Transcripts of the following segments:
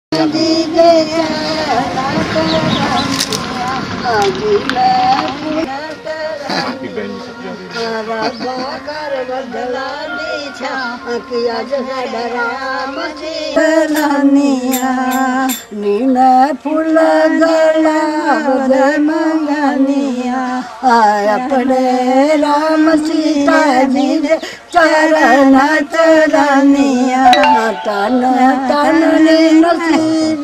नीला फूल गला मंगनिया अपने राम सीता जी चरण तरनिया तन तन नसीब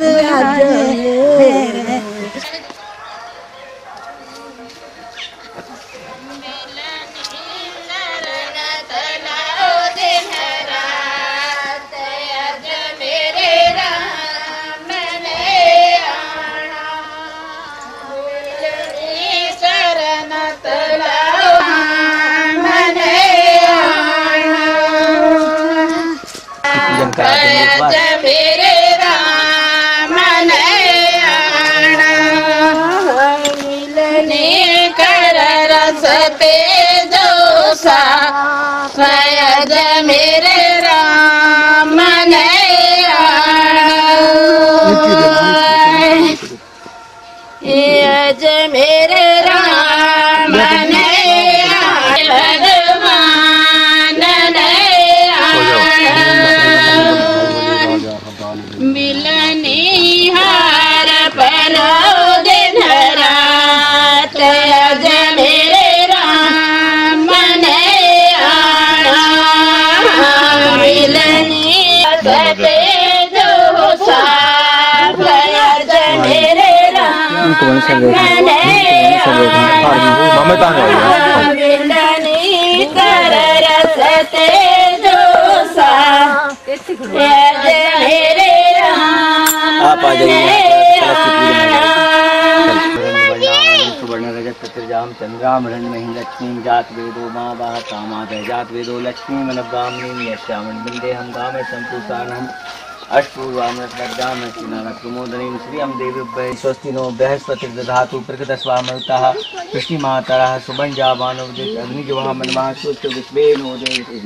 मेरे राम मिलने कर रसते जोसा सयज मेरे राम यज मेरे राम भगवान मिलनी हार पनो दिन रात अज मेरे राम मिलनी सते जो साथ अज मेरे राम मिलनी कर रसते जो साथ अज मेरे आप आ जाइए। सुवर्ण रजत प्रतिजाम चंद्राम हिरण्य मही लक्ष्मी जात वेदो माँ बाह कामाद जात वेदो लक्ष्मी मनोगामिनी यश्यामन बिंदे हम गाम संपूर्णानम अष्टपूर्वामृतम श्रीनारायणमोदनी श्रियम देवी स्वस्ति नो बृहस्पति दधातु प्रकृतस्वामृतः कृष्णिमातरः सुबन जावानो अग्निजवा मनमः सुष्ट विश्वे नो देव।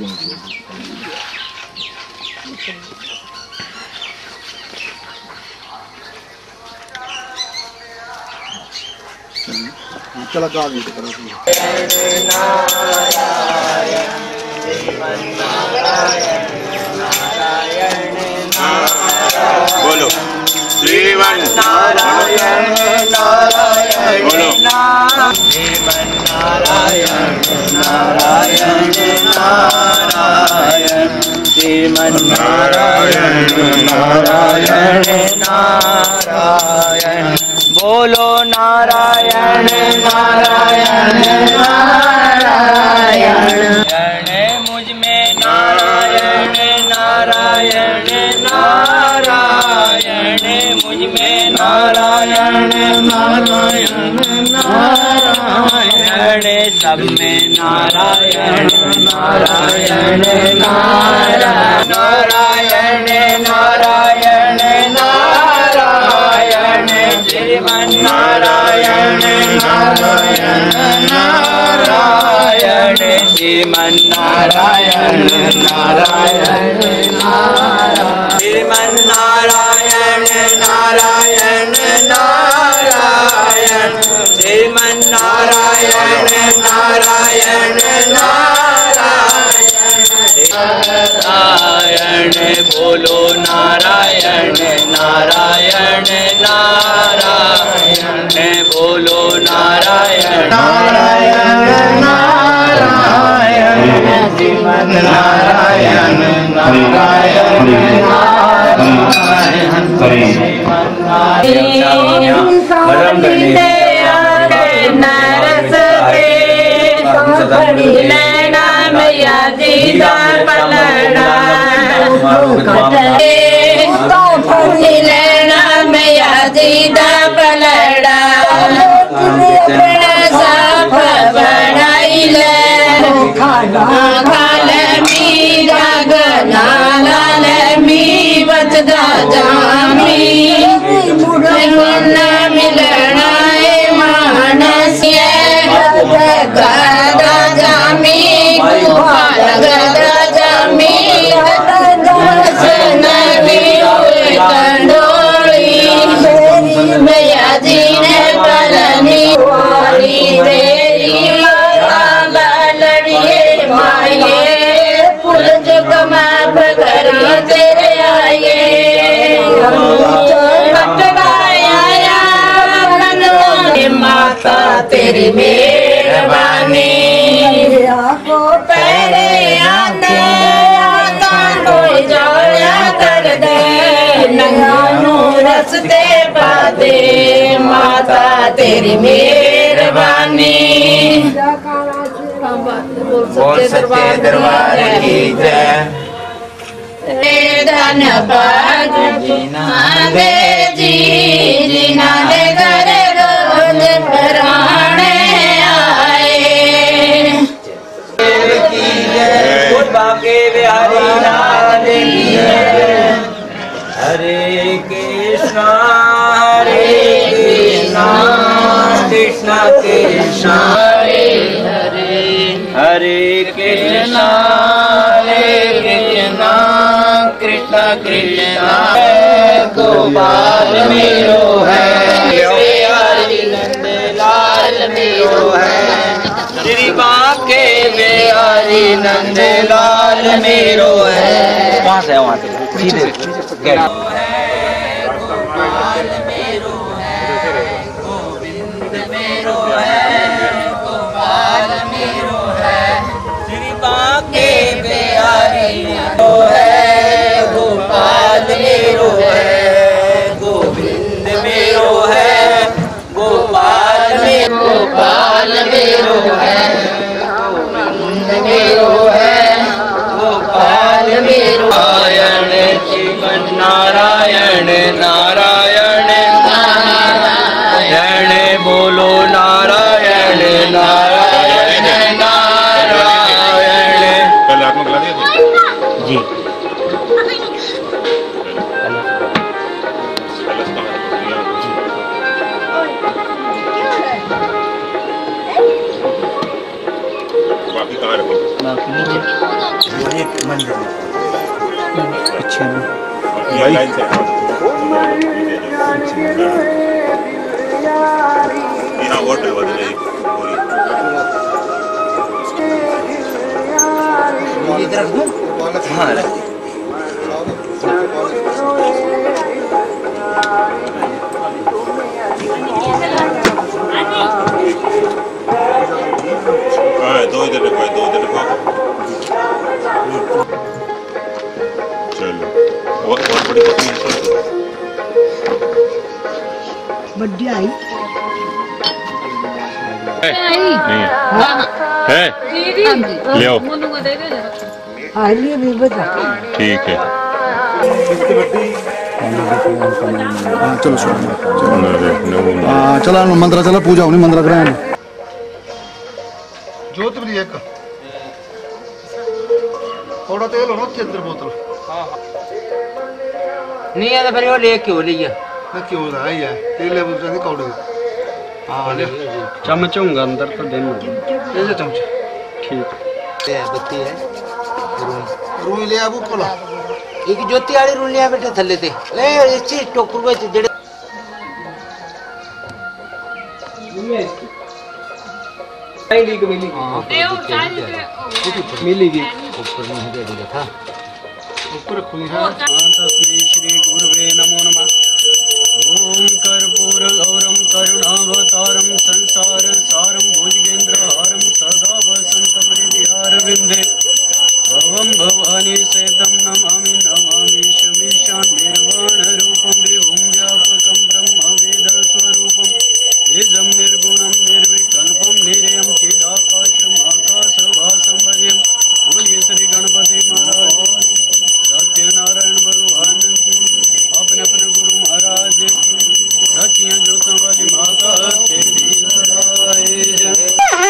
चला गा दी बोलो श्रीमन नारायण नारायण बोलो श्रीमन नारायण नारायण नारायण श्रीमन नारायण नारायण नारायण बोलो नारायण नारायण नारायण मुझ में नारायण नारायण नारायण मुझ में नारायण नारायण नारायण सब में नारायण नारायण नारायण नारायण नारायण नारायण श्रीमन नारायण नारायण नारायण श्रीमन नारायण नारायण नारायण श्रीमन नारायण नारायण नारायण श्रीमन नारायण नारायण नारायण बोलो नारायण नारायण नारायण बोलो नारायण नारायण नारायण श्रीमन नारायण नारायण मिलना तेरी मेहरबानी को पैरे आंदे कोई जाया कर दे नैनू रस्ते पाते माता तेरी मेहरबानी बोल सच्चे दरबार की जय। धन्यवाद दे जी जिन्ना दे घर रोज पराणे आए बाके बिहारी लाल की जय। हरे कृष्णा कृष्णा कृष्णा हरे हरे हरे कृष्णा कृष्णा कृष्णा गोपाल मेरो है हरि नंद लाल मेरो है श्री बाके बिहारी नंद लाल मेरो है। कहाँ से है वहाँ से सीधे गेट गोपाल मेरो है गोविंद मेरो है गोपाल मेरो है गोविंद मेरो है गोपाल मेरो नारायण जीवन नारायण नारायण नारायण बोलो नारायण नारायण नारायण। कल आपने खिला दिया था? जी बाकी कहाँ रखो? मंदिर अच्छा ये लाइन से यहाँ और डलवा देना एक बोरी। इधर रख दूँ? हाँ रख दी। दो इधर रखो दो इधर रखो। चलो और बड़ी पत्नी बड्डी आई है ले आओ आइए भी बता ठीक है। चलो चला मंदिर चला पूजा होनी मंदिर कराए जोत भी एक थोड़ा तेल हो अंदर बोतल नहीं है तो फिर वो ले क्यों लिया ना क्यों रहा है तेल ले बोतल नहीं कौड़े हाँ ले चम्मच होगा अंदर तो देना ले चमच ठीक है बत्ती है रूई ले आबू कोला एक ज्योति वाली रूई ले बैठे थल्ले ते ले इसी टोकर में जेड़े मिलेगी ऊपर नहीं देगा था ऊपर खुली है तस्मै श्री गुरुवे नमो नमः। ओम कर्पूर गौरम करुणावतारम संसार सारम भुजगेंद्रहारम सदा वसंतम हृदयारविंदे भवम भवानी सेतम नमामि नमामि शमीशान निर्वाण रूपम विभुम व्यापकम ब्रह्म वेद स्वरूपम तेजम निर्गुणम निर्विकल्पम निरयम चिदाकाशम आकाशवासम भजम। बोलिए श्री गणपति महाराज सत्यनारायण भगवान की अपने अपने गुरु महाराज की सचिया ज्योतों वाली माता तेरी जय।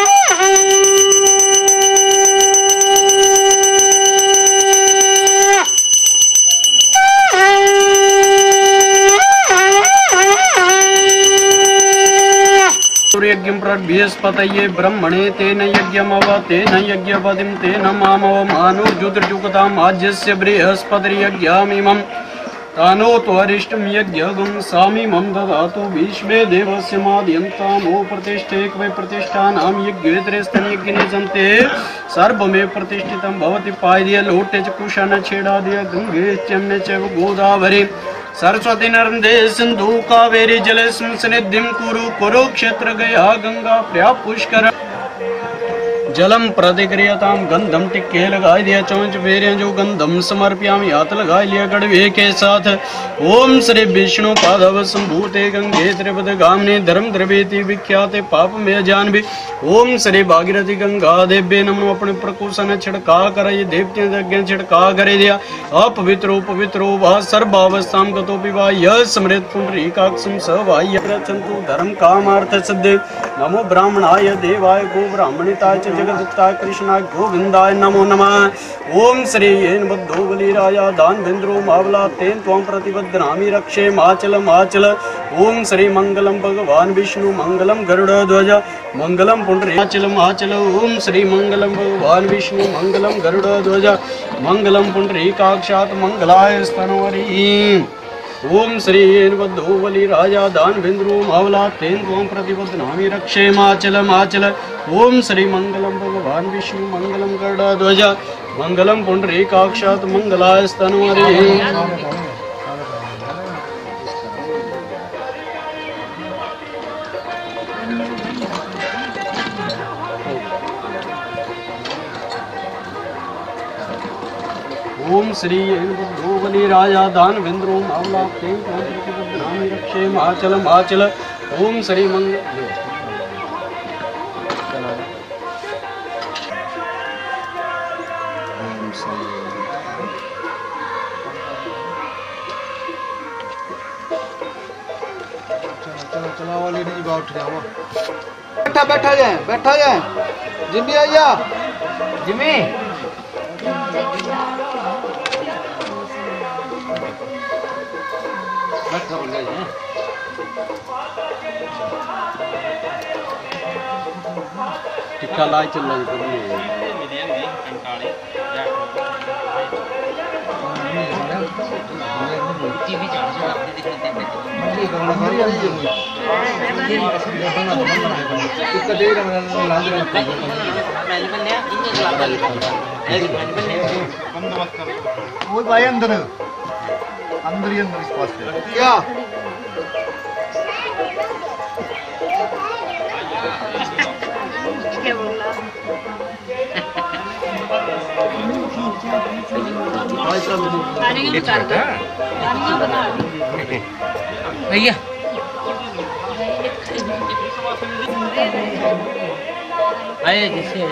यज्ञं प्रभ्यस्पतये ब्रह्मणे तेन यज्ञमव तेन यज्ञपतिं तेन मामव मानुर्जुद्रजुगताम् आज्यस्य बृहस्पतिर्यज्ञामिमम् तानो त्वरिष्टं यज्ञगं सामिमं ददातु विश्वे देवस्य माद्यन्तामो प्रतिष्ठेक वै प्रतिष्ठानां यज्ञेतरेस्तन्यज्ञने सन्ते सर्वमेव प्रतिष्ठितं भवति पाय्य लोटे च कुशन छेडादय गंगे चम्ने च गोदावरी सरस्वती नर्मदे सिंधु कावेरी जलेस्मिन् सन्निधिं कुरु कुरुक्षेत्र गया गंगा प्रया पुष्कर जलम प्रतिक्रियतां गंधम टिक्के लगाई दिया चौंच फेरियां जो गंधम समर्प्यामि हाथ लगाई लिया गड़वे के साथ। ओम श्री विष्णु पादव संभूते गंगे त्रिपद गामिनी धर्म द्रवेति विख्याते पाप में जानवी। ओम श्री भागीरथी गंगा देव्य नमो। अपने प्रकुशन छिड़का कर ये देवते यज्ञ छिड़का करे दिया अपवित्रो पवित्रो वा सर्वावस्थां गतो विवा यह स्मृत पुंडरीकाक्षं सवाय प्रचंतु धर्म कामार्थ सिद्धे। नमो ब्राह्मणाय देवाय गो ब्राह्मणिताय च जगदत्ताय कृष्णाय गोविंदाय नमो नमः। ओम श्री येन बद्धो बलिराजा दानवेन्द्रो मावला तेन त्वं प्रतिबध्नामि रक्षे माचल माचल। ओम श्री मंगलम भगवान विष्णु मंगलम गरुड़ध्वज मंगलम पुंडरीकाचल माचल। ओम श्री मंगलम भगवान विष्णु मंगलम गरुड़ध्वज मंगलम पुंडरीकाक्षात् मंगलाय स्तनवरी। ओम श्री येन बद्धो बलिराजा दानवेन्द्रो मावला तेन त्वं प्रतिबध्नामि रक्षे माचल माचल। ओम श्री मंगलम भगवान विष्णु मंगलम गरुड़ध्वज मंगलम पुंडरीकाक्षात् मंगलाय स्तनवरी। ओम श्री बद्धो बलिराजा दानवेन्द्रो मावला तेन त्वं प्रतिबध्नामि रक्षे माचल माचल। ओम श्री मंगल चला वाली नहीं बात उठ जाओ। बैठा जाए जिम्मी आइया जिम्मी बैठा बोल जाए। टिक्का लाई चल रही वो भाई अंदर अंदर ही अंदर इस पास क्या भैया आए जैसे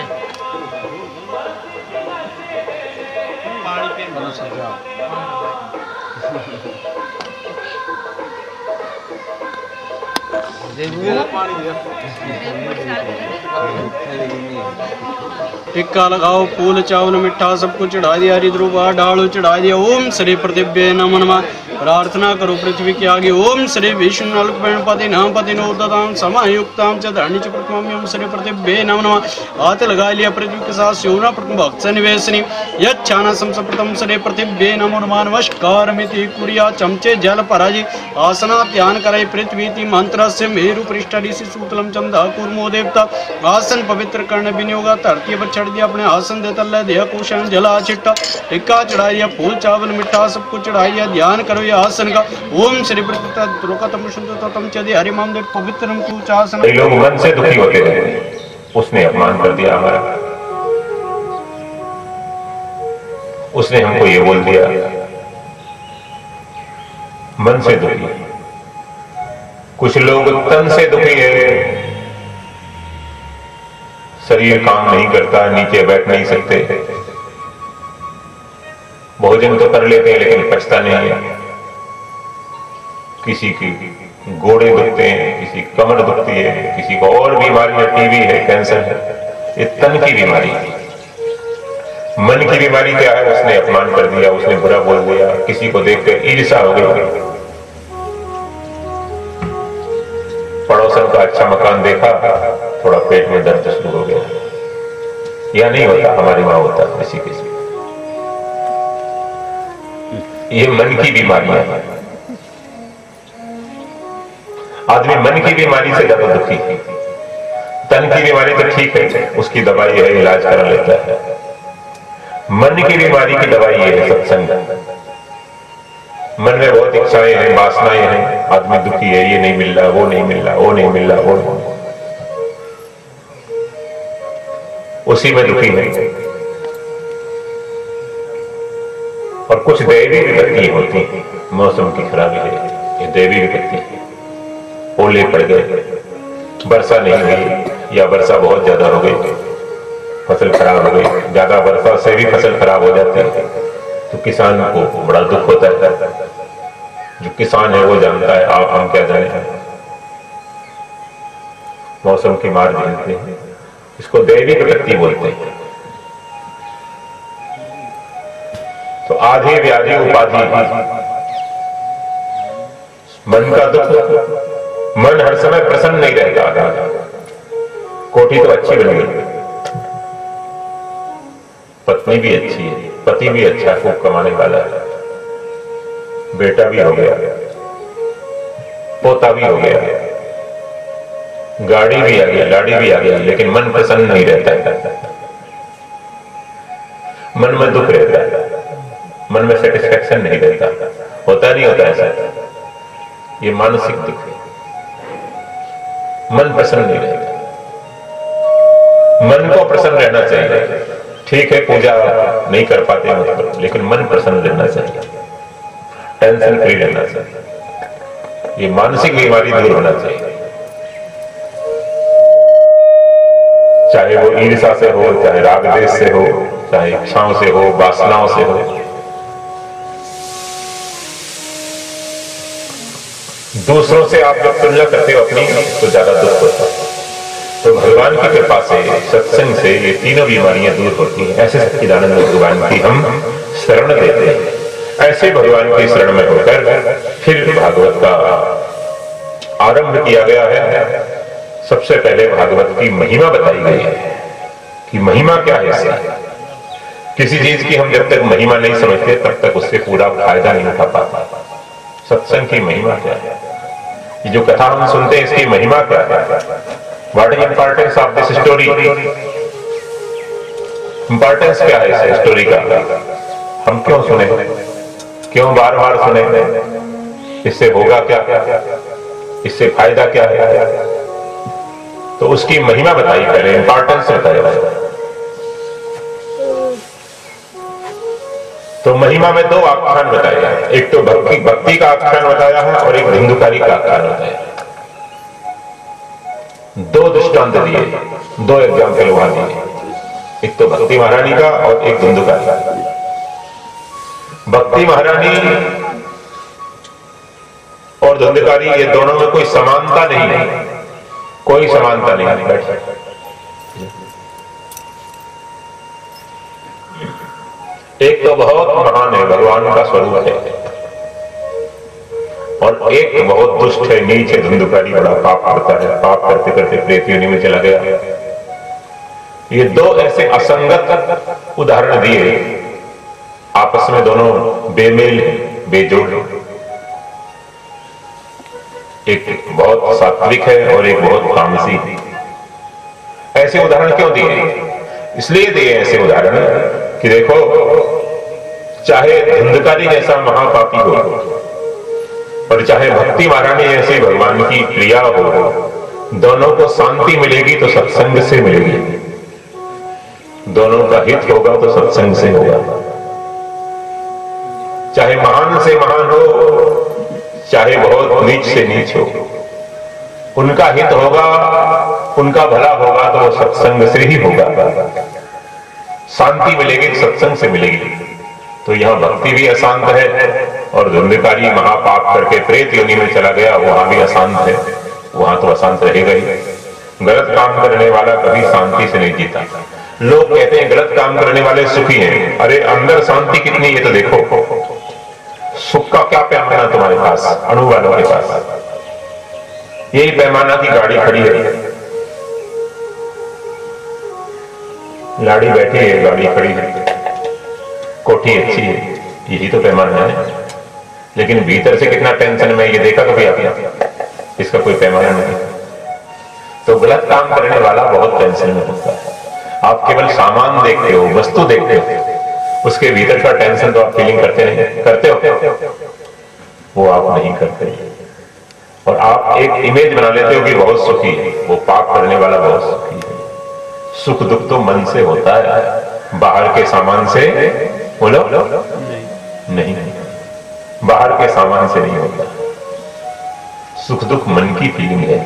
टिक्का लगाओ फूल चावल मिठा सब कुछ चढ़ा दिया हरिद्रुवा डालो चढ़ा दिया। ओम श्री पृथिव्ये नमो नमः। प्रार्थना करो पृथ्वी के आगे। ओम श्री विष्णु अल्पपति नाम पति नोदताम समायुक्ताम च धरणी च प्रथम। ओम श्री पृथिव्ये नमो नमः। हाथ लगा लिया पृथ्वी के साथ शिवना प्रथम भक्त निवेशनी यच्छाना संप्रथम श्री पृथिव्ये नमो नमः। नमस्कार मिति कुरिया चमचे जल पराजी आसना ध्यान करे पृथ्वी मंत्र से मेरु पृष्ठ ऋषि सूतलम चंदा कुर्मो देवता आसन पवित्र कर्ण विनियोगा धरती पर चढ़ दिया अपने आसन दे तल्ले दिया कुशन जला छिट्टा टिक्का चढ़ा दिया फूल चावल मिठा सब कुछ चढ़ा दिया। ध्यान करो ये आसन का। ओम श्री प्रकृतम चदि हरिमाम देव पवित्रम कुचासन। कई लोग मन से दुखी होते हैं, उसने अपमान कर दिया हमारा, उसने हमको ये बोल दिया, मन से दुखी। कुछ लोग तन से दुखी है, शरीर काम नहीं करता, नीचे बैठ नहीं सकते, भोजन तो कर लेते हैं लेकिन पचता नहीं है, किसी की गोड़े दुखते हैं, किसी की कमर दुखती है, किसी को और बीमारी है, टीबी है, कैंसर है। ये तन की बीमारी है। मन की बीमारी क्या है? उसने अपमान कर दिया, उसने बुरा बोल दिया, किसी को देखकर ईर्ष्या हो गई, पड़ोसन का अच्छा मकान देखा, थोड़ा पेट में दर्द शुरू हो गया। यह नहीं होता, हमारी मां होता किसी किसी। ये मन की बीमारी है। आदमी मन की बीमारी से ज्यादा दुखी है। तन की बीमारी तो ठीक है, उसकी दवाई है, इलाज करा लेता है। मन की बीमारी की दवाई ये है सत्संग। मन में बहुत इच्छाएं हैं, वासनाएं हैं, आदमी दुखी है, ये नहीं मिल रहा, वो नहीं मिल रहा, वो नहीं मिल रहा, वो नहीं, उसी में दुखी है। और कुछ दैवी विपत्ति होती हैं, मौसम की खराबी है, ये दैवी विपत्ति है। ओले पड़ गए, वर्षा नहीं हुई या वर्षा बहुत ज्यादा हो गई, फसल खराब हो गई। ज्यादा वर्षा से भी फसल खराब हो जाती है तो किसान को बड़ा दुख होता है। जो किसान है वो जानता है, आप हम क्या जाने, मौसम की मार झेलते हैं। इसको दैवी विपत्ति बोलते हैं। तो आधे व्याधि उपाधि, मन का दुख, मन हर समय प्रसन्न नहीं रहता। कोठी तो अच्छी बन गई, पत्नी भी अच्छी है, पति भी अच्छा है, खूब कमाने वाला है, बेटा भी हो गया, पोता भी हो गया, गाड़ी भी आ गया, लाड़ी भी आ गया, लेकिन मन प्रसन्न नहीं रहता है। मन में दुख रहता है, मन में सेटिस्फैक्शन नहीं रहता। होता नहीं होता ऐसा, ये मानसिक दुख है। मन प्रसन्न नहीं रहता। मन को प्रसन्न रहना चाहिए। ठीक है, पूजा नहीं कर पाते मतलब, लेकिन मन प्रसन्न रहना चाहिए, टेंशन फ्री रहना चाहिए। ये मानसिक बीमारी दूर होना चाहिए, चाहे वो ईर्ष्या से हो, चाहे राग द्वेष से हो, चाहे इच्छाओं से हो, वासनाओं से हो। दूसरों से आप जब तुलना करते हो अपनी, तो ज्यादा दुख होता है। तो भगवान की कृपा से, सत्संग से ये तीनों बीमारियां दूर होती हैं। ऐसे सच्चिदानंद भगवान की हम शरण लेते हैं। ऐसे भगवान की शरण में होकर फिर भागवत का आरंभ किया गया है। सबसे पहले भागवत की महिमा बताई गई है कि महिमा क्या है इसका। किसी चीज की हम जब तक महिमा नहीं समझते तब तक उससे पूरा फायदा नहीं उठा पाता। सत्संग की महिमा क्या है, ये जो कथा हम सुनते हैं इसकी महिमा क्या है, what is importance of this story, importance क्या है इस स्टोरी का, हम क्यों सुने, क्यों बार बार सुने, इससे होगा क्या, इससे फायदा क्या है। तो उसकी महिमा बताई पहले, इंपॉर्टेंस बताया। तो महिमा में दो आख्यान बताया है, एक तो भक्ति का आख्यान बताया है और एक धुंधुकारी का आख्यान बताया है। दो दृष्टांत दिए, दो एग्जाम्पल वहां दिए, एक तो भक्ति महारानी का और एक धुंधुकारी का। भक्ति महारानी और धुंधुकारी, ये दोनों में कोई समानता नहीं है, कोई समानता नहीं है। एक तो बहुत महान है, भगवान का स्वरूप है, और एक बहुत दुष्ट है, नीच है, धुंधुकारी, बड़ा पाप करता है, पाप करते करते प्रेत योनि में चला गया। ये दो ऐसे असंगत उदाहरण दिए, आपस में दोनों बेमेल, बेजोड़। एक बहुत सात्विक है और एक बहुत तामसी। ऐसे उदाहरण क्यों दिए? इसलिए दिए ऐसे उदाहरण कि देखो, चाहे धुंधकारी जैसा महापापी हो और चाहे भक्ति महारानी ऐसी भगवान की प्रिया हो, दोनों को शांति मिलेगी तो सत्संग से मिलेगी, दोनों का हित होगा तो सत्संग से होगा। चाहे महान से महान हो, चाहे बहुत नीच से नीच हो, उनका हित होगा, उनका भला होगा तो वो सत्संग से ही होगा। शांति मिलेगी सत्संग से मिलेगी। तो यहां भक्ति भी अशांत है और धुंधकारी महापाप करके प्रेत योनि में चला गया, वहां भी अशांत है, वहां तो अशांत रहेगा ही। गलत काम करने वाला कभी शांति से नहीं जीता। लोग कहते हैं गलत काम करने वाले सुखी हैं, अरे अंदर शांति कितनी है तो देखो। सुख का क्या पैमाना तुम्हारे पास, अणु वालों के पास? यही पैमाना की गाड़ी खड़ी है, लाड़ी बैठी है, गाड़ी खड़ी है, कोठी अच्छी है, यही तो पैमाना है। लेकिन भीतर से कितना टेंशन में, ये देखा कभी आपने? इसका कोई पैमाना नहीं। तो गलत काम करने वाला बहुत टेंशन में होता है। आप केवल सामान देखते हो, वस्तु देखते हो, उसके भीतर का टेंशन तो आप फीलिंग करते नहीं, करते हो? वो आप नहीं करते, और आप एक इमेज बना लेते हो कि बहुत सुखी है, वो पाप करने वाला बहुत सुखी है। सुख दुख तो मन से होता है, बाहर के सामान से बोलो नहीं, बाहर के सामान से नहीं होता। सुख दुख मन की फीलिंग है।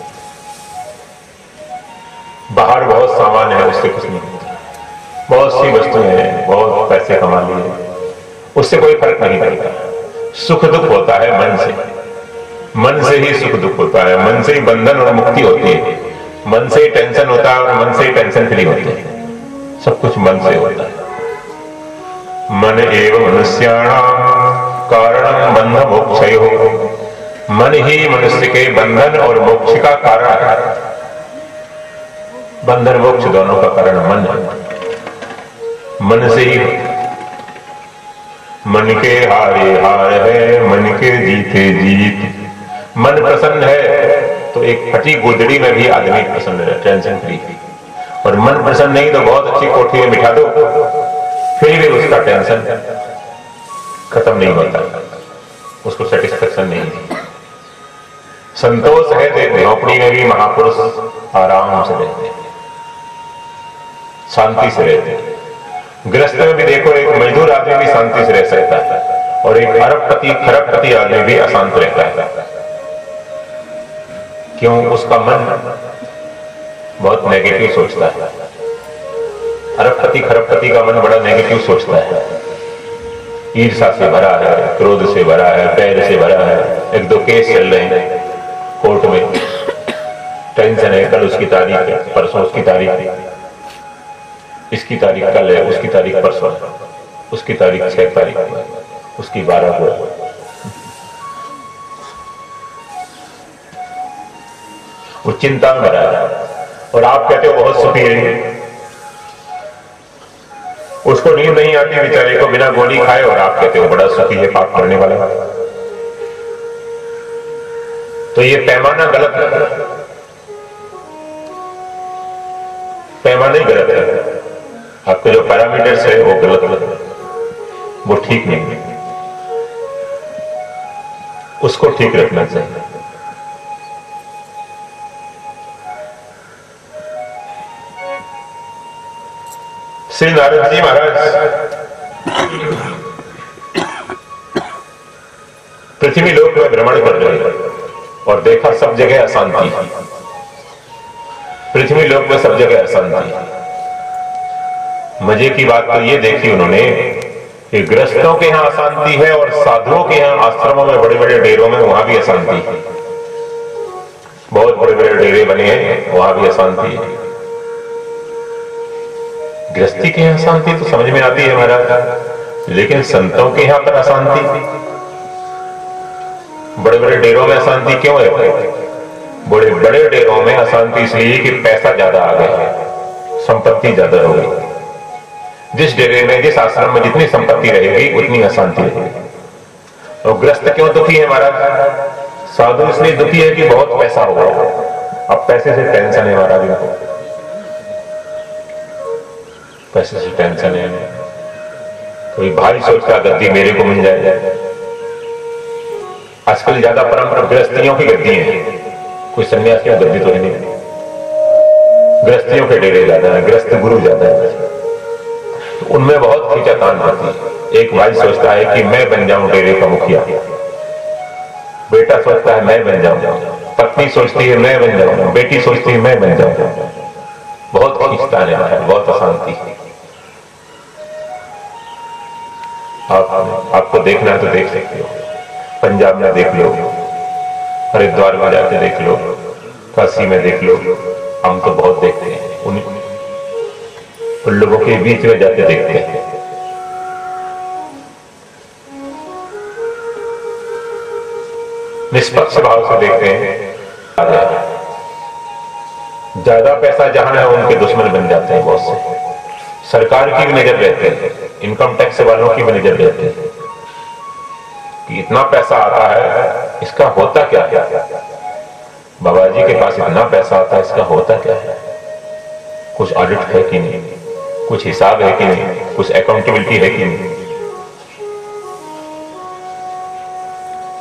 बाहर बहुत सामान है, उससे कुछ नहीं होता। बहुत सी वस्तुएं हैं, बहुत पैसे कमा लिए, उससे कोई फर्क नहीं पड़ता। सुख दुख होता है मन से, मन से ही सुख दुख होता है, मन से ही बंधन और मुक्ति होती है, मन से ही टेंशन होता है और मन से ही टेंशन फ्री होती है। सब कुछ मन से होता है। मन एव मनुष्याणाम कारणम बंध मोक्षयोः। मन ही मनुष्य के बंधन और मोक्ष का कारण है। बंधन मोक्ष दोनों का कारण मन है। मन से ही, मन के हारे हार है, मन के जीते जीत। मन प्रसन्न है तो एक फटी गुदड़ी में भी आदमी प्रसन्न है, टेंशन फ्री। और मन प्रसन्न नहीं तो बहुत अच्छी कोठी में बिठा दो, फिर भी उसका टेंशन खत्म नहीं होता, उसको सेटिस्फेक्शन नहीं। संतोष है तो झोपड़ी में भी महापुरुष आराम से रहते हैं, शांति से रहते हैं। गृहस्थ में भी देखो, एक मजदूर आदमी भी शांति से रह सकता है, और एक अरबपति खरबपति आदमी भी अशांत रहता है। क्यों? उसका मन बहुत नेगेटिव सोचता है। अरबपति खरबपति का मन बड़ा नेगेटिव सोचता है, ईर्ष्या से भरा है, क्रोध से भरा है, बैर से भरा है। एक दो केस चल रहे हैं कोर्ट में, टेंशन है, कल उसकी तारीख है, परसों उसकी तारीख है, इसकी तारीख कल है, उसकी तारीख परसों है, उसकी तारीख 6 तारीख है, उसकी 12 को है। वो चिंता में भरा है, और आप कहते हो बहुत सुखी है। उसको नींद नहीं आती बेचारे को, बिना गोली खाए, और आप कहते हो बड़ा सुखी है, पाप करने वाला। तो ये पैमाना गलत है, पैमाना ही गलत है। आपके जो पैरामीटर्स है वो गलत है, वो ठीक नहीं है, उसको ठीक रखना चाहिए। श्री नारद जी महाराज पृथ्वी लोक में भ्रमण कर रहे हैं और देखा सब जगह अशांति। पृथ्वी लोक में सब जगह अशांति। मजे की बात तो ये देखी उन्होंने कि गृहस्थों के यहाँ अशांति है, और साधुओं के यहाँ आश्रमों में, बड़े बड़े डेरों में, वहां भी अशांति है। बहुत बड़े बड़े डेरे बने हैं, वहां भी अशांति है। गृहस्थी के यहाँ शांति तो समझ में आती है महाराज, लेकिन संतों के यहाँ पर अशांति, बड़े बड़े डेरों में अशांति क्यों है? बड़े बड़े डेरों में अशांति इसलिए कि पैसा ज्यादा आ गया, संपत्ति ज्यादा हो गई। जिस डेरे में, जिस आश्रम में जितनी संपत्ति रहेगी उतनी अशांति रहेगी। और गृहस्थ क्यों दुखी है महाराज? साधु इसलिए दुखी है कि बहुत पैसा हो गया, अब पैसे से टेंशन है महाराज इनको, पैसे से टेंशन है। कोई भारी सोचता गद्दी मेरे को मिल जाए। आजकल ज्यादा परंपरा गृहस्थियों की गद्दी है, कोई सन्यासियों गद्दी तो नहीं। गृहस्थियों के डेरे ज्यादा है, गृहस्थ गुरु ज्यादा है, तो उनमें बहुत खींचातान होती है। एक भाई सोचता है कि मैं बन जाऊं डेरे का मुखिया, बेटा सोचता है मैं बन जाऊं, पत्नी सोचती है मैं बन जाऊं, बेटी सोचती है मैं बन जाऊं। बहुत खींचतान है, बहुत अशांति है। आपको देखना है तो देख सकते हो, पंजाब में देख लो, हरिद्वार में जाके देख लो, काशी में देख लो। हम तो बहुत देखते हैं, उन लोगों के बीच में जाके देखते हैं। निष्पक्ष भाव से देखते हैं। ज्यादा पैसा जहां है उनके दुश्मन बन जाते हैं बहुत से। सरकार की भी नजर रहती है, इनकम टैक्स वालों की भी नजर रहती है कि इतना पैसा आता है, इसका होता क्या है? बाबा जी के पास इतना पैसा आता है, इसका होता क्या है? कुछ ऑडिट है कि नहीं, कुछ हिसाब है कि नहीं, कुछ अकाउंटेबिलिटी है कि नहीं?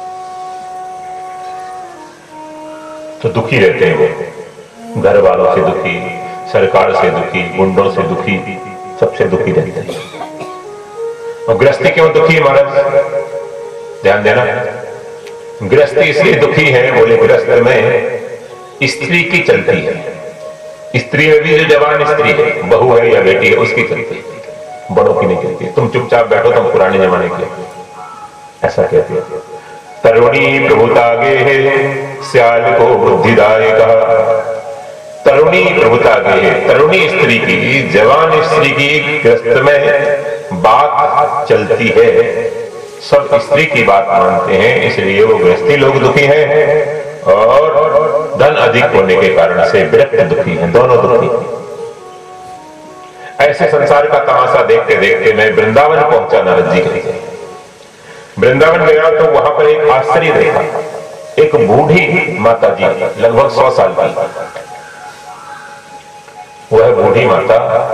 तो दुखी रहते हैं वो, घर वालों से दुखी, सरकार से दुखी, गुंडों से दुखी, सबसे दुखी रहते हैं। और गृहस्थी क्यों दुखी है महाराज? ध्यान देना, गृहस्थी इसलिए दुखी है, बोले गृहस्थ में स्त्री की चलती है, स्त्री में भी जो जवान स्त्री है, बहू है या बेटी है, उसकी चलती है, बड़ों की नहीं चलती। तुम चुपचाप बैठो, तुम पुराने जमाने के, ऐसा कहते हैं। तरुणी प्रभुता गे है स्याल को बुद्धिदायक, तरुणी प्रभुता गे है, तरुणी स्त्री की, जवान स्त्री की गृहस्थ में बात चलती है, सब स्त्री की बात मानते हैं, इसलिए वो गृहस्थी लोग दुखी हैं और धन अधिक होने के कारण से विरक्त दुखी हैं, दोनों दुखी हैं। ऐसे संसार का तमाशा देखते देखते मैं वृंदावन पहुंचा। नारद जी कहते हैं वृंदावन गया तो वहां पर एक आश्चर्य देखा, एक बूढ़ी माता जी, लगभग 100 साल की, वह बूढ़ी माता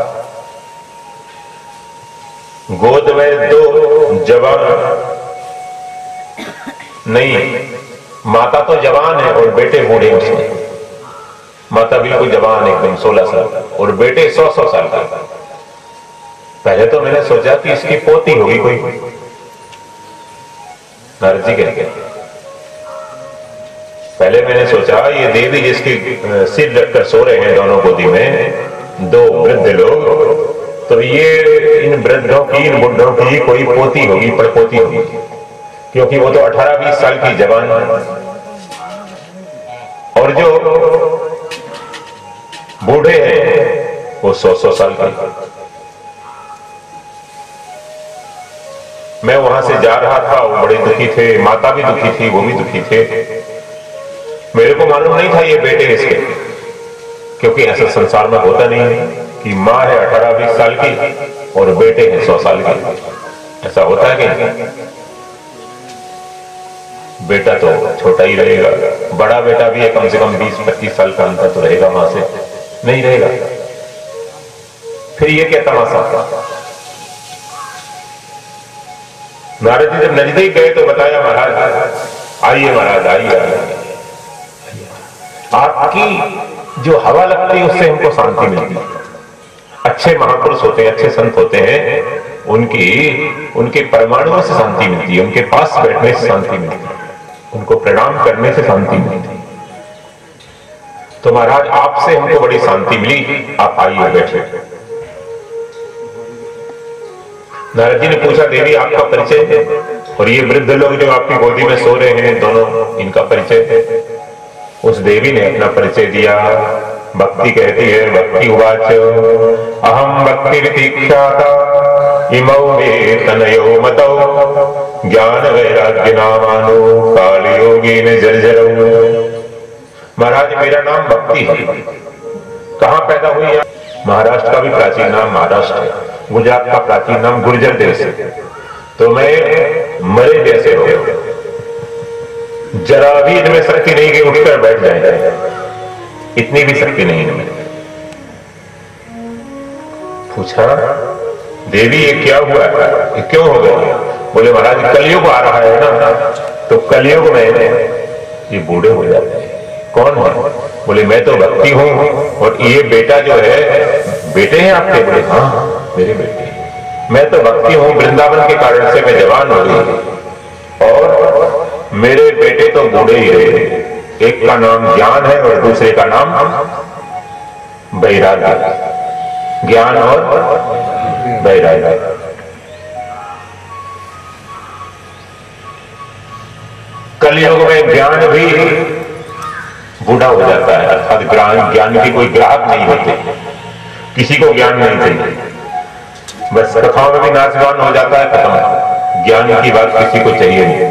गोद में 2 जवान, नहीं माता तो जवान है और बेटे बूढ़े उसमें, माता बिल्कुल जवान एकदम 16 साल और बेटे 100 साल का। पहले तो मैंने सोचा कि इसकी पोती होगी कोई, नारद जी कहते हैं पहले मैंने सोचा ये देवी जिसकी सिर रखकर सो रहे हैं दोनों गोदी में 2 वृद्ध लोग, तो ये इन वृद्धों की, इन बुढ़ों की कोई पोती होगी, पड़पोती होगी, क्योंकि वो तो 18-20 साल की जवान है और जो बूढ़े हैं वो 100 साल के। मैं वहां से जा रहा था, वो बड़े दुखी थे, माता भी दुखी थी, वो भी दुखी थे। मेरे को मालूम नहीं था ये बेटे इसके, क्योंकि ऐसा संसार में होता नहीं है कि माँ है 18-20 साल की और बेटे हैं 100 साल के। ऐसा होता है कि बेटा तो छोटा ही रहेगा, बड़ा बेटा भी है कम से कम 20-25 साल का अंतर तो रहेगा, वहां से नहीं रहेगा। फिर ये क्या तमाशा? नारद जी जब नजदीक गए तो बताया महाराज आइए, महाराज आइए, आपकी जो हवा लगती है उससे हमको शांति मिलती है। अच्छे महापुरुष होते हैं, अच्छे संत होते हैं, उनके परमाणुओं से शांति मिलती है, उनके पास बैठने से शांति मिलती है, उनको प्रणाम करने से शांति मिलती है। तो महाराज आपसे हमको बड़ी शांति मिली, आप आइए बैठे। नारद जी ने पूछा देवी आपका परिचय है, और ये वृद्ध लोग जो आपकी गोदी में सो रहे हैं दोनों, इनका परिचय है। उस देवी ने अपना परिचय दिया। भक्ति कहती है, भक्ति उवाच अहम भक्ति वितीक्षाता इमौ मे तनयो मतौ ज्ञान वैराग्य नामानो काल योगी ने जर्जरौ। महाराज मेरा नाम भक्ति है। कहाँ पैदा हुई? महाराष्ट्र का भी प्राचीन नाम महाराष्ट्र है, गुजरात का प्राचीन नाम गुर्जर देश है। तो मैं मरे जैसे हो, जरा भी इनमें शक्ति नहीं कि उठकर बैठ जाए, इतनी भी शक्ति नहीं इनमें। पूछा देवी ये क्या हुआ, ये क्यों हो गया? बोले महाराज कलयुग आ रहा है ना, तो कलयुग में ये बूढ़े हो जाते हैं। कौन है? बोले मैं तो भक्ति हूं, और ये बेटा जो है, बेटे हैं आपके? बोले हाँ मेरे बेटे। मैं तो भक्ति हूं, वृंदावन के कारण से मैं जवान हो गई, और मेरे बेटे तो बूढ़े ही रहे। एक का नाम ज्ञान है और दूसरे का नाम वैराग्य। ज्ञान और वैराग्य। कलयुग में ज्ञान भी बूढ़ा हो जाता है, अर्थात ज्ञान की कोई ग्राहक नहीं होते, किसी को ज्ञान नहीं चाहिए, बस कथाओं में भी नाच गान हो जाता है, खत्म। ज्ञान की बात किसी को चाहिए नहीं।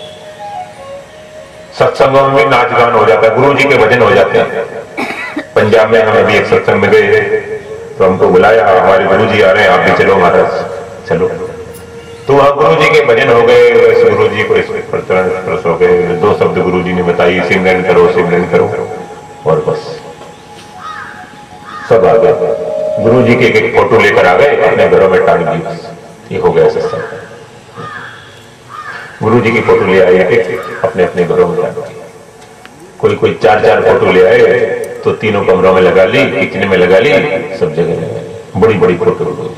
सत्संगों में भी नाच गान हो जाता है, गुरु जी के भजन हो जाते हैं। पंजाब में हम अभी एक सत्संग में गए तो हमको बुलाया, हमारे गुरु जी आ रहे हैं, आप भी चलो महाराज चलो। तो वहां गुरु जी के भजन हो गए, गुरु जी को प्रश्न हो गए, 2 शब्द गुरु जी ने बताई, सिमरन करो सिमरन करो, और बस सब आ गए। गुरु जी के एक फोटो लेकर आ गए, अपने घरों में टांग दी, ये हो गया सत्संग। गुरु जी की फोटो ले आए, अपने अपने घरों में टांग दी। कोई 4-4 फोटो ले आए तो तीनों कमरों में लगा ली, किचन में लगा ली, सब जगह लगा ली, बड़ी बड़ी फोटो।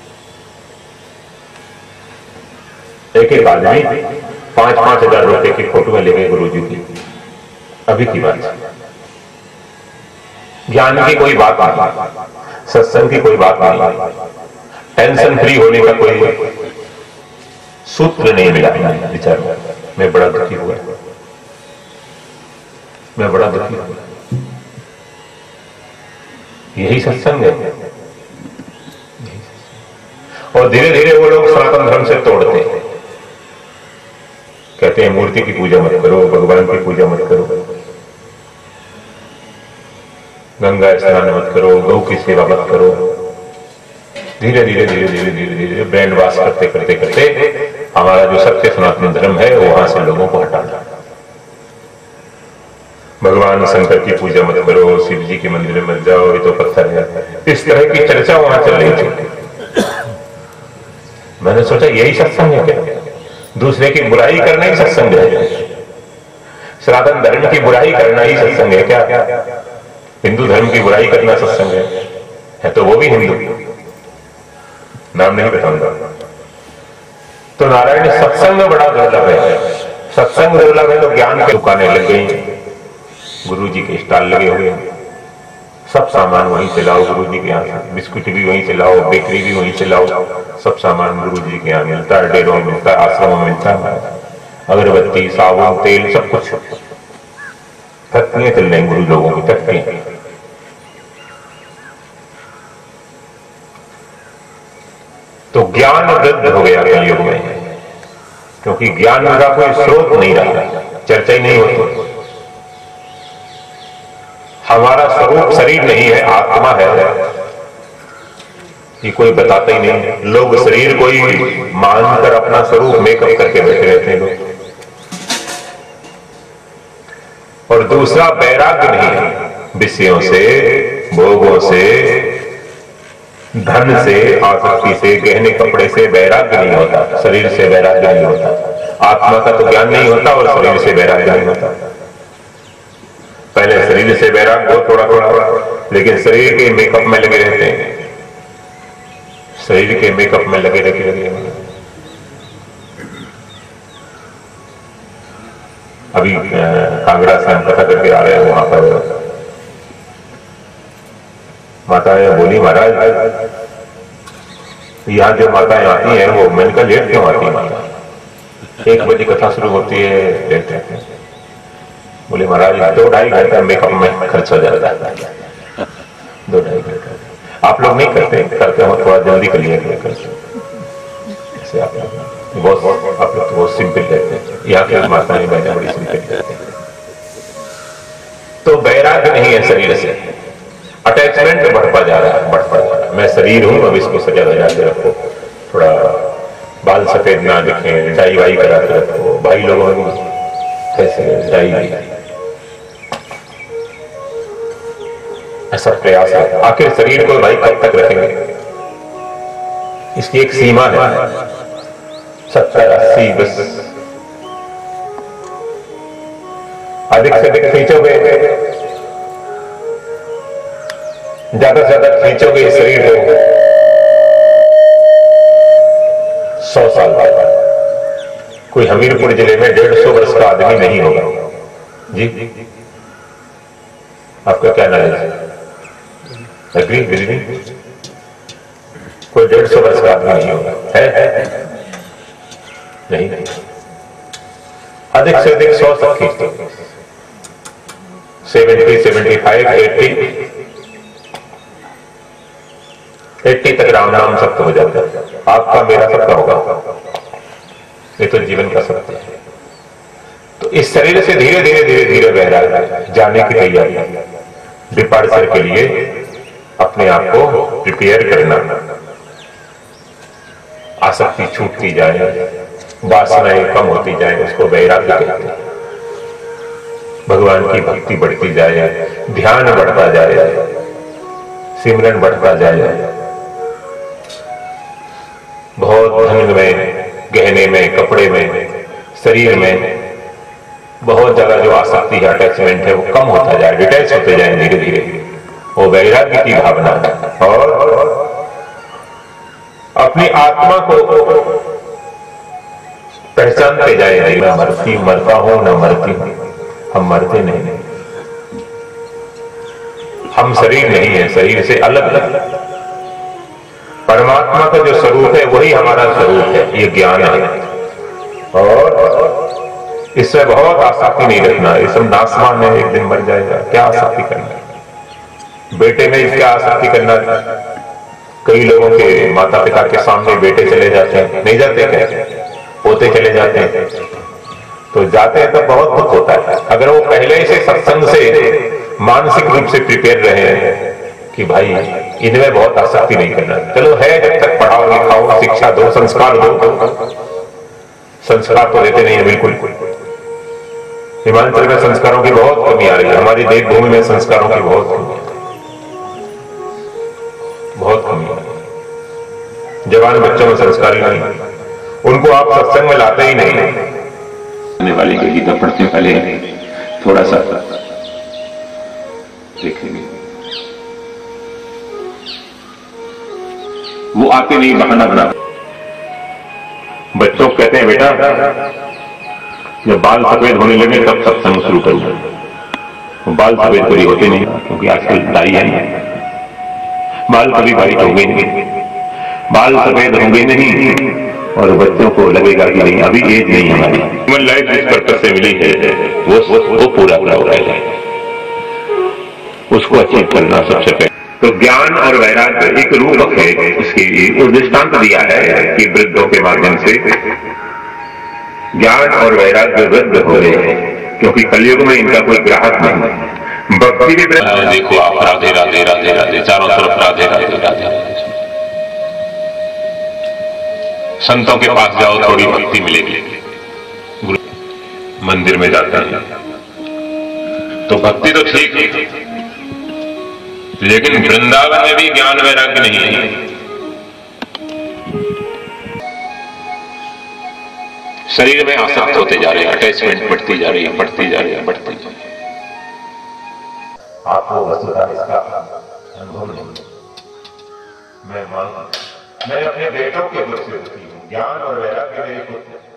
एक एक आदमी 5-5 हजार रुपए की फोटो में ले गए गुरुजी की। अभी की बात, ज्ञान की कोई बात नहीं, सत्संग की कोई बात नहीं, टेंशन फ्री होने का कोई सूत्र नहीं मिला विचार। मैं बड़ा दुखी हुआ, मैं बड़ा दुखी हुआ। यही सत्संग है। और धीरे धीरे वो लोग सनातन धर्म से तोड़ते हैं, कहते हैं मूर्ति की पूजा मत करो, भगवान की पूजा मत करो, गंगा स्नान मत करो, गौ की सेवा मत करो। धीरे धीरे धीरे धीरे धीरे धीरे ब्रेन वॉश करते करते करते हमारा जो सत्य सनातन धर्म है वहां से लोगों को हटाना। भगवान शंकर की पूजा मत करो, शिव जी के मंदिर में मत जाओ, ये तो पत्थर है। इस तरह की चर्चा वहां चल रही थी। मैंने सोचा यही सत्संग है क्या? दूसरे की बुराई करना ही सत्संग है? सनातन धर्म की बुराई करना ही सत्संग है क्या? हिंदू धर्म की बुराई करना सत्संग है तो वो भी हिंदू, नाम नहीं बताऊंगा। तो नारायण सत्संग बड़ा दुर्लभ है। सत्संग दुर्लभ है तो ज्ञान की दुकानें लग गई, गुरु जी के स्टॉल लगे हुए हैं, सब सामान वहीं से लाओ गुरु जी के यहाँ से, बिस्कुट भी वहीं से लाओ, बेकरी भी वहीं से लाओ, सब सामान गुरु जी के यहाँ मिलता है, डेरों में मिलता है, आश्रमों में मिलता है, अगरबत्ती, साबुन, तेल, सब कुछ। फैक्ट्रियां चल रही गुरु लोगों की, फैक्ट्रियां। तो ज्ञान वृद्ध हो गया कलयुग में, क्योंकि ज्ञान का कोई स्रोत नहीं रहा, चर्चा ही नहीं होती। हमारा स्वरूप शरीर नहीं है, आत्मा है, ये कोई बताता ही नहीं। लोग शरीर को ही मानकर अपना स्वरूप मेकअप करके बैठे रहते हैं लोग। और दूसरा वैराग्य नहीं है, विषयों से, भोगों से, धन से, आसक्ति से, गहने कपड़े से वैराग्य नहीं होता, शरीर से वैराग्य नहीं होता, आत्मा का तो ज्ञान नहीं होता और शरीर से वैराग्य नहीं होता। पहले शरीर से वैराग्य हो थोड़ा थोड़ा, लेकिन शरीर के मेकअप में लगे रहते हैं, शरीर के मेकअप में लगे लगे। अभी कांगड़ा से हम कथा करके आ रहे हैं, वहां पर माताएं बोली, महाराज यहाँ जो माताएं आती हैं वो मैंने कहा लेट क्यों आती है माता? 1 बजे कथा शुरू होती है, लेट रहते हैं। बोले महाराज 2-2.5 घंटा मेकअप में खर्च हो जाता है, 2-2.5 घंटा। आप लोग नहीं करते हो, थोड़ा जल्दी कर लिया ऐसे आप लोग तो बहुत सिंपल रहते हैं। यहाँ के माताएं बहनें बड़ी सिंपल रहते हैं। तो वैराग्य नहीं है शरीर से, अटैचमेंट बढ़ता जा रहा है, मैं शरीर हूं, अब इसको सजा धजा के रखो, थोड़ा बाल सफेद ना दिखे, डाई वाई करा के रखो। भाई लोगों को कैसे डाई, ऐसा प्रयास है। आखिर शरीर को भाई कब तक रखेंगे? इसकी एक सीमा है, 70-80 बस। अधिक से अधिक खींचोगे, ज्यादा से ज्यादा खींचोगे इस शरीर को 100 साल बाद। कोई हमीरपुर जिले में 150 वर्ष का आदमी नहीं होगा जी। आपका क्या नाम है? एग्री? कोई 150 वर्ष का आदमी नहीं होगा, है? नहीं। अधिक से अधिक 100 तक खींचते, 70, 75, 80 तक राम नाम सत्य हो जाता है। आपका मेरा सत्य होगा, ये तो जीवन का सत्य है। तो इस शरीर से धीरे धीरे धीरे धीरे बह रहा है, जाने की तैयारी, डिपार्चर के लिए अपने आप को प्रिपेयर करना। आसक्ति छूटती जाए, वासनाएं कम होती जाए, उसको वैराग्य कहते हैं। भगवान की भक्ति बढ़ती जाए, ध्यान बढ़ता जाए, सिमरन बढ़ता जाए, बहुत धन में, गहने में, कपड़े में, शरीर में बहुत ज्यादा जो आसक्ति है, अटैचमेंट है, वो कम होता जाए, डिटैच होते जाए धीरे धीरे। वो वैराग्य की भावना है। और अपनी आत्मा को पहचानते जाए, मैं मरता हूं न मरती हूं। हम मरते नहीं, हम शरीर नहीं है, शरीर से अलग अलग परमात्मा का जो स्वरूप है वही हमारा स्वरूप है। ये ज्ञान है। और इससे बहुत आसक्ति नहीं रखना। ये सब नासमान है, एक दिन मर जाएगा, क्या आसक्ति करना। बेटे में क्या आसक्ति करना। कई लोगों के माता पिता के सामने बेटे चले जाते हैं, नहीं जाते क्या, पोते चले जाते हैं, तो जाते हैं तब बहुत दुख होता है। अगर वो पहले से सत्संग से मानसिक रूप से प्रिपेयर रहे हैं कि भाई इनमें बहुत आसक्ति नहीं करना, चलो है जब तक पढ़ाओ लिखाओ, शिक्षा दो, संस्कार दो। संस्कार तो देते नहीं है बिल्कुल। हिमाचल में संस्कारों की बहुत कमी आ रही है। हमारी देवभूमि में संस्कारों की बहुत कमी आ रही है। जवान बच्चों में संस्कारी नहीं, उनको आप सत्संग में लाते ही नहीं। वाली की गीता पढ़ते पहले थोड़ा सा देखेंगे, वो आते नहीं, बहाना बना। बच्चों को कहते हैं बेटा जब बाल सफेद होने लगे तब सत्संग शुरू करूंगा। बाल सफेद कभी होते नहीं, क्योंकि आजकल दाढ़ी है, बाल कभी बारीक होंगे नहीं, बाल सफेद होंगे नहीं। और बच्चों को लगेगा कि नहीं अभी एज नहीं हमारी, ह्यूमन लाइफ जिस पर्पज से मिली है वो पूरा हो रहा है, उसको अचीव करना सबसे पहले। तो ज्ञान और वैराग्य एक रूपक है इसके लिए। उस दृष्टांत दिया है कि वृद्धों के माध्यम से ज्ञान और वैराग्य वृद्ध हो गए हैं, क्योंकि कलयुग में इनका कोई ग्राहक नहीं। भक्ति भी देखो आप, राधे राधे राधे राधे, चारों तरफ राधे राधे राधे। संतों के पास जाओ थोड़ी भक्ति मिलेगी। मंदिर में जाते हैं तो भक्ति तो ठीक है, लेकिन वृंदावन में भी ज्ञान वैराग्य नहीं है। शरीर में आसक्त होते जा रहे हैं, अटैचमेंट बढ़ती जा रही है, बढ़ती जा रही है, बढ़ती जा रही है। आपको वस्तुतः इसका अनुभव नहीं। मैं अपने बेटों के दुख से दुखी हूं। ज्ञान और वैराग्य मेरे पुत्र